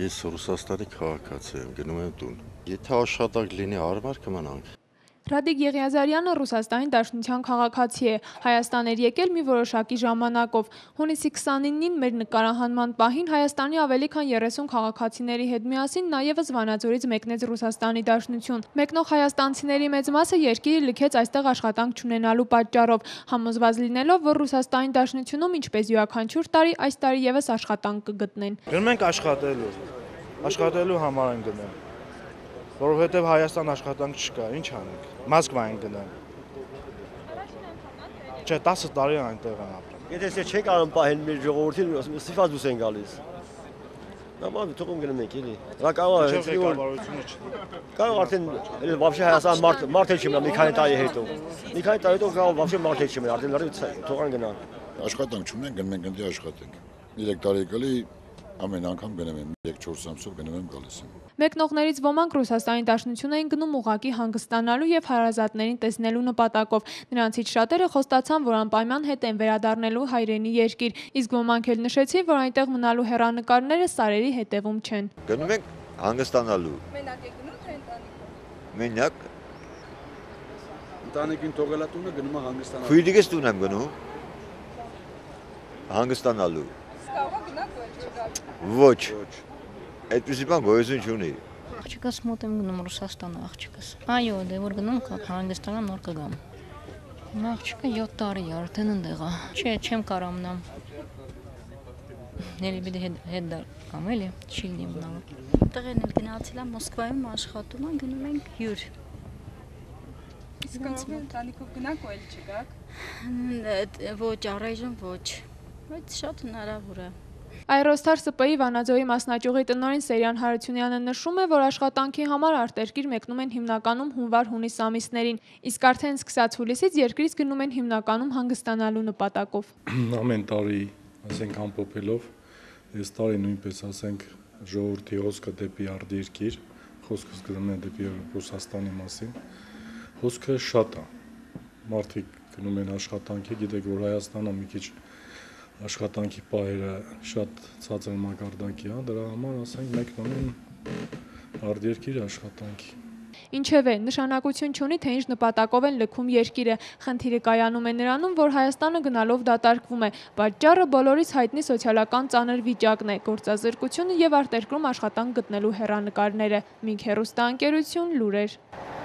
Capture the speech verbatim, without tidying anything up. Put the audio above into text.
Ես Ռուսաստանի քաղաքացի եմ, գնում եմ տուն։ Եթե աշխատանք լինի, արմար կմնանք։ Ռադիկ Եղիազարյանը Ռուսաստանի Դաշնության քաղաքացի է, Հայաստան էր եկել մի որոշակի ժամանակով։ Հունիսի քսանինին մեր նկարահանման պահին Հայաստանի ավելի քան երեսուն քաղաքացիների հետ միասին նա ևս Վանաձորից մեկնեց Ռուսաստանի Դաշնություն։ Մեկնող հայաստանցիների մեծ մասը երկիրը լքեց այստեղ աշխատանք չունենալու պատճառով, համոզված լինելով, որ Ռուսաստանի Դաշնությունում ինչպես յուրաքանչյուր տարի այս տարի ևս աշխատանք կգտնեն։ Գնում ենք աշխատելու, աշխատելու համար ենք գնում, որովհետև Հայաստան աշխատանք չկա, ինչ անենք, Մոսկվա ենք գնում։ Չէ, տասը տարի այնտեղ եմ ապրում։ Եթե չեք անում պահել մեր ժողովրդին, ստիպված դուրս են գալիս։ Նամակ թողում գնում ենք, էլի։ Դա կարող է ղեկավարությունը չի։ Կարող արդեն вообще Հայաստան մարդ մարդ չի մնա մի քանի տարի հետո։ Մի քանի տարի հետո կարող вообще մարդ չի մնա, արդեն լրիվ թողան գնան։ Աշխատանք չունենք, գնում ենք ընդ աշխատենք։ Երեք տարի գալի ամեն անգամ գնում եմ, երեք-չորս ամսով գնում եմ գալիս եմ։ Մեկնողներից ոմանք Ռուսաստանի Դաշնություն էին գնում ուղղակի հանգստանալու եւ հարազատներին տեսնելու նպատակով։ Նրանցից շատերը խոստացան, որ անպայման հետ են վերադառնելու հայրենի երկիր, իսկ ոմանք էլ նշեցին, որ այնտեղ մնալու հեռանկարները սարերի հետևում չեն։ Գնում ենք հանգստանալու։ Մենակ եք գնում թե ընտանիքով։ Մենակ ընտանիքին թողելա տունը գնում է հանգստանալու։ Քույրիկս տուն եմ գնում հանգստանալու։ Կարող է գնաք ու չգաք։ Ոչ։ Այդպեսի բան գոյություն չունի։ Աղջիկս մոտ եմ գնում Ռուսաստան աղջիկս։ Այո, դե որ գնում հանգստանամ նոր կգամ։ Աղջիկը յոթ տարի է արդեն ընդեղ է։ Չէ, չեմ կարող մնամ։ Ելի պիտի հետ կամ էլի չի լինի մնալու։ Տեղեն էլ գնացել եմ Մոսկվայում աշխատում եմ, գնում ենք հյուր։ Իսկ կարող է ընտանիքով գնաք ու էլ չգաք։ Ոչ, առայժմ ոչ։ Բայց շատ հնարավոր է։ Aerostar S P-ի Վանաձորի մասնաճյուղի տնօրեն Սերյան Հարությունյանը նշում է, որ աշխատանքի համար արտերկիր մեկնում են հիմնականում հունվար-հունիս ամիսներին, իսկ արդեն սկսած հուլիսից երկրից գնում են հիմնականում հանգստանալու նպատակով։ Ամեն տարի, ասենք ամփոփելով, այս տարի նույնպես ասենք ժողովրդի հոսքը դեպի արտերկիր, խոսքս գնում է դեպի Ռուսաստանի մասին, հոսքը շատ է։ Մարդիկ գնում են աշխատանքի, գիտեք, որ Հայաստանը մի քիչ աշխատանքի պահերը շատ ցածր մակարդակի է, դրա համար ասենք մեկնում են արտերկիր աշխատանքի։ Ինչևէ, նշանակություն չունի, թե ինչ նպատակով են լքում երկիրը, խնդիրը կայանում է նրանում, որ Հայաստանը գնալով դատարկվում է, պատճառը բոլորիս հայտնի սոցիալական ծանր վիճակն է, գործազրկությունը եւ արտերկրում աշխատանք գտնելու հեռանկարները։ Մինչ հեռուստաընկերություն լուրեր։